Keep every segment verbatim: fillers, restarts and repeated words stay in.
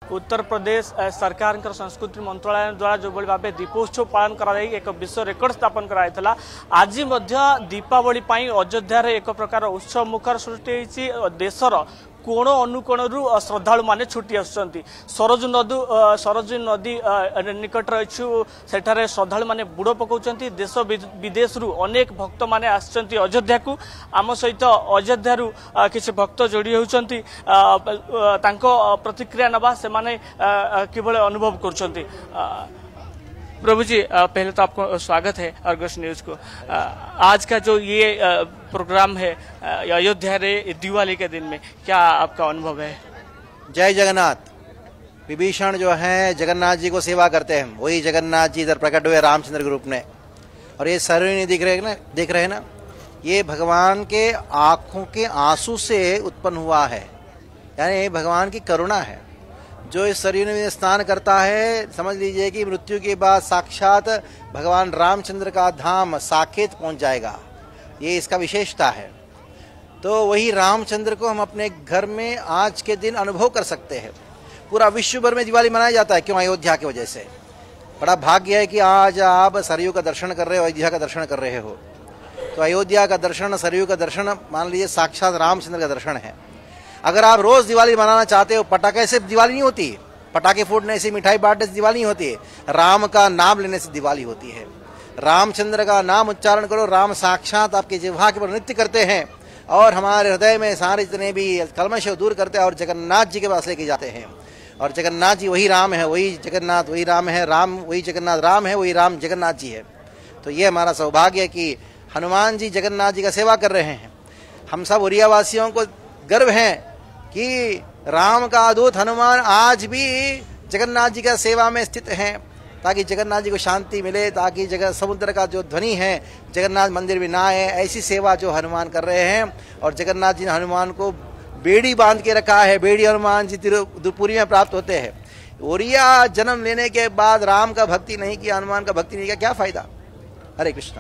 उत्तर प्रदेश सरकार संस्कृति मंत्रालय द्वारा जो भाव दीपोत्सव पालन कर एक विश्व रेकर्ड स्थापन कराइला। आज दीपावली अयोध्या एक प्रकार उत्सव मुखर सृष्टि देशर कोण अनुकोण श्रद्धालु माने छुट्टी आसुच्चंती। सरजू नदी सरजू नदी निकट रही सेठारे श्रद्धालु माने बुड़ पकाउचंती। देश विदेश रु अनेक भक्त माने आसुच्चंती अयोध्या को। आम सहित अयोध्या रु किछि भक्त जोड़ी होउचंती तांको प्रतिक्रिया नबा से माने किभले अनुभव करचंती। प्रभु जी पहले तो आपको स्वागत है अर्गस न्यूज को। आज का जो ये प्रोग्राम है अयोध्या रे दिवाली के दिन में, क्या आपका अनुभव है? जय जगन्नाथ। विभीषण जो है जगन्नाथ जी को सेवा करते हैं, वही जगन्नाथ जी इधर प्रकट हुए रामचंद्र के रूप में। और ये सरयू दिख रहे ना देख रहे हैं ना, ये भगवान के आंखों के आंसू से उत्पन्न हुआ है, यानी भगवान की करुणा है। जो इस सरयू में स्नान करता है, समझ लीजिए कि मृत्यु के बाद साक्षात भगवान रामचंद्र का धाम साकेत पहुंच जाएगा। ये इसका विशेषता है। तो वही रामचंद्र को हम अपने घर में आज के दिन अनुभव कर सकते हैं। पूरा विश्व भर में दिवाली मनाया जाता है, क्यों? अयोध्या की वजह से। बड़ा भाग्य है कि आज आप सरयू का दर्शन कर रहे हो, अयोध्या का दर्शन कर रहे हो। तो अयोध्या का दर्शन, सरयू का दर्शन, मान लीजिए साक्षात रामचंद्र का दर्शन है। अगर आप रोज दिवाली मनाना चाहते हो, पटाखे से दिवाली नहीं होती, पटाखे फूटने से, मिठाई बांटने से दिवाली नहीं होती है। राम का नाम लेने से दिवाली होती है। रामचंद्र का नाम उच्चारण करो, राम साक्षात आपके जिह्वा के पर नृत्य करते हैं और हमारे हृदय में सारे जितने भी कलमश दूर करते हैं और जगन्नाथ जी के पास लेके जाते हैं। और जगन्नाथ जी वही राम है, वही जगन्नाथ वही राम है, राम वही जगन्नाथ, राम है वही राम जगन्नाथ जी है। तो ये हमारा सौभाग्य है कि हनुमान जी जगन्नाथ जी का सेवा कर रहे हैं। हम सब उड़िया वासियों को गर्व है कि राम का दूत हनुमान आज भी जगन्नाथ जी का सेवा में स्थित हैं, ताकि जगन्नाथ जी को शांति मिले, ताकि जगह समुद्र का जो ध्वनि है जगन्नाथ मंदिर में ना आए। ऐसी सेवा जो हनुमान कर रहे हैं। और जगन्नाथ जी ने हनुमान को बेड़ी बांध के रखा है। बेड़ी हनुमान जी त्रिपुरी में प्राप्त होते हैं। ओरिया जन्म लेने के बाद राम का भक्ति नहीं किया, हनुमान का भक्ति नहीं किया, क्या फायदा? हरे कृष्णा।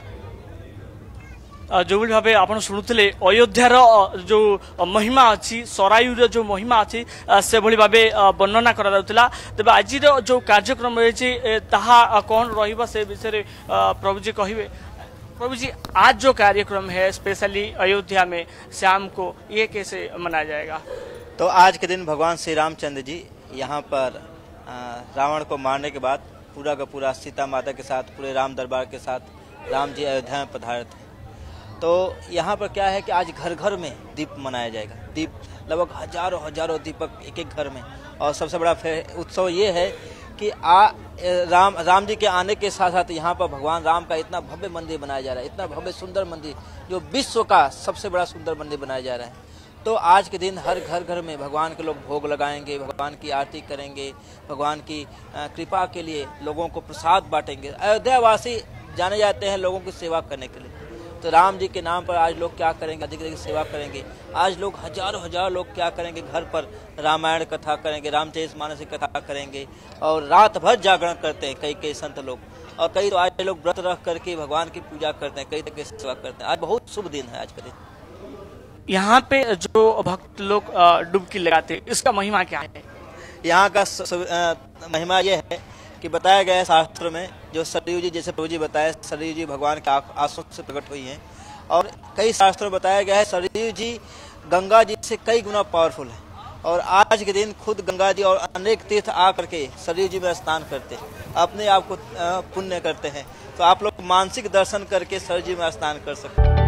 जो भाव आप शुणुले अयोध्यार जो महिमा अच्छी, सरायुर जो महिमा अच्छी से भली भाव वर्णना करा तेज आज जो कार्यक्रम रही कौन रही से विषय प्रभु जी कहे। प्रभु जी आज जो कार्यक्रम है स्पेशली अयोध्या में शाम को, ये कैसे मनाया जाएगा? तो आज के दिन भगवान श्री रामचंद्र जी यहाँ पर रावण को मारने के बाद पूरा का पूरा सीता माता के साथ, पूरे राम दरबार के साथ राम जी अयोध्या में पधारे थे। तो यहाँ पर क्या है कि आज घर घर में दीप मनाया जाएगा। दीप लगभग हजारों हजारों दीपक एक एक घर में। और सबसे बड़ा उत्सव ये है कि आ राम राम जी के आने के साथ साथ यहाँ पर भगवान राम का इतना भव्य मंदिर बनाया जा रहा है, इतना भव्य सुंदर मंदिर, जो विश्व का सबसे बड़ा सुंदर मंदिर बनाया जा रहा है। तो आज के दिन हर घर घर में भगवान के लोग भोग लगाएंगे, भगवान की आरती करेंगे, भगवान की कृपा के लिए लोगों को प्रसाद बांटेंगे। अयोध्या वासी जाने जाते हैं लोगों की सेवा करने के लिए। तो राम जी के नाम पर आज लोग क्या करेंगे? अधिक अधिक सेवा करेंगे। आज लोग हजारों हजारों लोग क्या करेंगे? घर पर रामायण कथा करेंगे, रामचरितमानस की कथा करेंगे और रात भर जागरण करते हैं कई कई संत लोग। और कई तो आज लोग व्रत रख करके भगवान की पूजा करते हैं, कई तरह की सेवा करते हैं। आज बहुत शुभ दिन है आज का दिन। यहाँ पे जो भक्त लोग डुबकी लगाते हैं, इसका महिमा क्या है? यहाँ का महिमा यह है कि बताया गया है शास्त्र में, जो सरयू जी, जैसे प्रभु जी बताया, सरयू जी भगवान के आंसू से प्रकट हुई हैं। और कई शास्त्रों में बताया गया है सरयू जी गंगा जी से कई गुना पावरफुल है। और आज के दिन खुद गंगा जी और अनेक तीर्थ आकर के सरयू जी में स्नान करते हैं, अपने आप को पुण्य करते हैं। तो आप लोग मानसिक दर्शन करके सरयू जी में स्नान कर सकते हैं।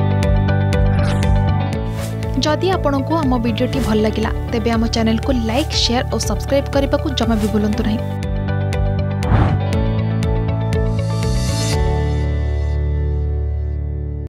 जदि आपंक आम भिडी भल लगा तेब आम चैनल को लाइक, शेयर और सब्सक्राइब करने को जमा भी भूलु नहीं।